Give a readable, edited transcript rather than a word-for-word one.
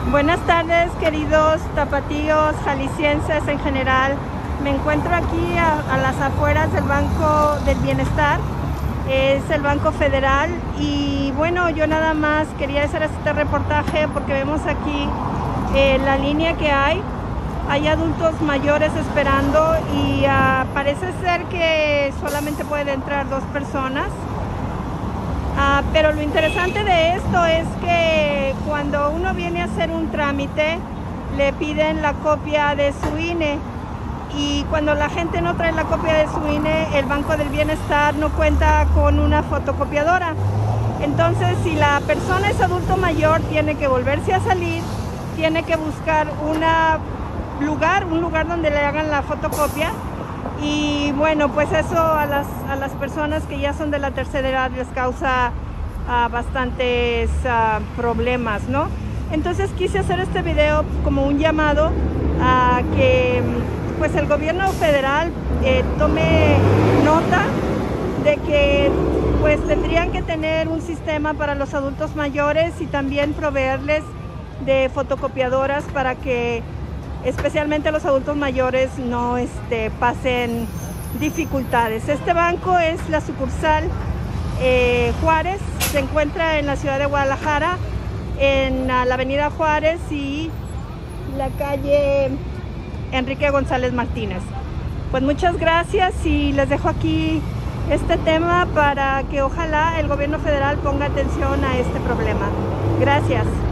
Buenas tardes, queridos tapatíos, jaliscienses en general. Me encuentro aquí a las afueras del Banco del Bienestar. Es el Banco Federal y bueno, yo nada más quería hacer este reportaje porque vemos aquí la línea que hay. Hay adultos mayores esperando y parece ser que solamente pueden entrar 2 personas. Pero lo interesante de esto es que cuando uno viene a hacer un trámite, le piden la copia de su INE. Y cuando la gente no trae la copia de su INE, el Banco del Bienestar no cuenta con una fotocopiadora. Entonces, si la persona es adulto mayor, tiene que volverse a salir, tiene que buscar un lugar donde le hagan la fotocopia. Y bueno, pues eso a las personas que ya son de la tercera edad les causa bastantes problemas, ¿no? Entonces quise hacer este video como un llamado a que pues el gobierno federal tome nota de que pues tendrían que tener un sistema para los adultos mayores y también proveerles de fotocopiadoras para que especialmente los adultos mayores no pasen dificultades. Este banco es la sucursal Juárez, se encuentra en la ciudad de Guadalajara, en la avenida Juárez y la calle Enrique González Martínez. Pues muchas gracias y les dejo aquí este tema para que ojalá el gobierno federal ponga atención a este problema. Gracias.